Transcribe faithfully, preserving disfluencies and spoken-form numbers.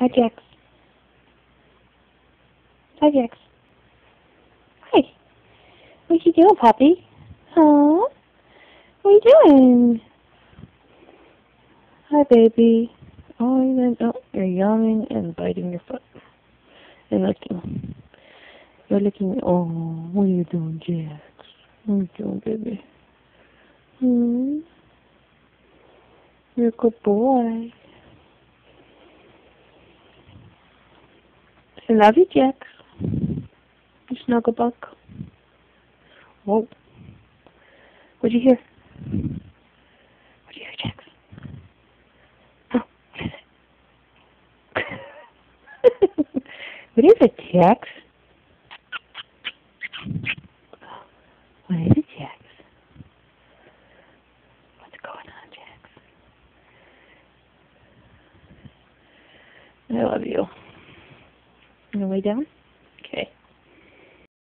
Hi, Jax. Hi, Jax. Hi. What you doing, puppy? Huh? What you doing? Hi, baby. Oh, you're, oh, you're yawning and biting your foot. And licking. You're licking. Oh, what are you doing, Jax? What are you doing, baby? Hmm? You're a good boy. I love you, Jax. You snuggle buck. Whoa. What'd you hear? What'd you hear, Jax? Oh, what is it? What is it, Jax? What is it, Jax? What's going on, Jax? I love you. You wanna lay down?